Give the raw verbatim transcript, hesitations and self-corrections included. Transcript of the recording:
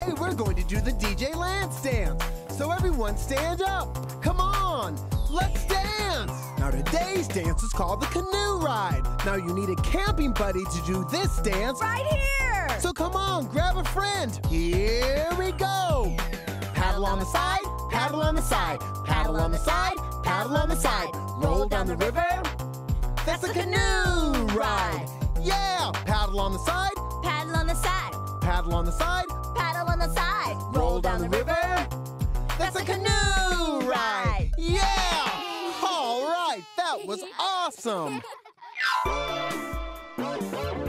Today we're going to do the D J Lance dance. So everyone stand up. Come on, let's dance. Now today's dance is called the canoe ride. Now you need a camping buddy to do this dance. Right here. So come on, grab a friend. Here we go. Paddle on the side, paddle on the side, paddle on the side, paddle on the side. Roll down the river. That's a canoe ride. Yeah, paddle on the side, Paddle on the side. paddle on the side, Paddle on the side. roll down the river. That's a canoe ride. Yeah! All right, that was awesome.